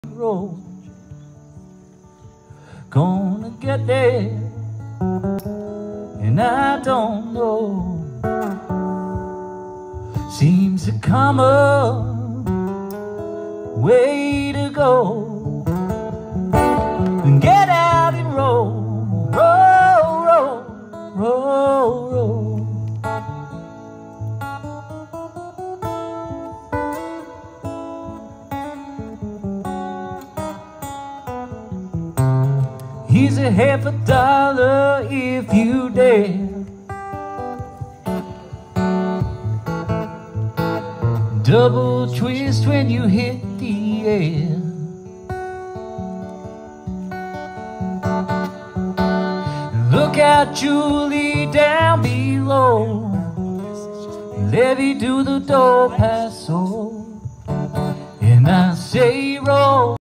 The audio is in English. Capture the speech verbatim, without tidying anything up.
road. Gonna get there, and I don't know. Seems to come a way to go. Get out and roll, roll, roll, roll, roll. Here's a half a dollar if you dare. Double twist when you hit the air. Look out, Julie, down below. Levy do the door paso, and I say roll.